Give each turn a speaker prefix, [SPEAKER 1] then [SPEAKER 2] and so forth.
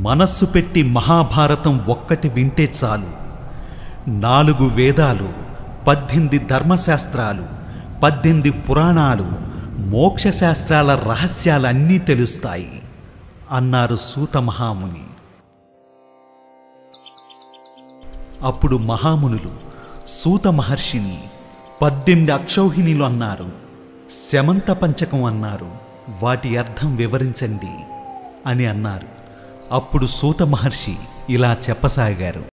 [SPEAKER 1] మనస్సు పెట్టి మహాభారతం ఒక్కటి వింటే చాలు 4 వేదాలు, 18 ధర్మశాస్త్రాలు, 18 పురాణాలు, మోక్షశాస్త్రాల రహస్యాలన్నీ తెలుస్తాయి అన్నారు సూత మహాముని. అప్పుడు మహామునులు సూత మహర్షిని 18 అక్షౌహిణీలు అన్నారు, శమంత పంచకం అన్నారు, వాటి అర్థం వివరించండి అని అన్నారు. అప్పుడు సూత మహర్షి ఇలా చెప్పసాగారు.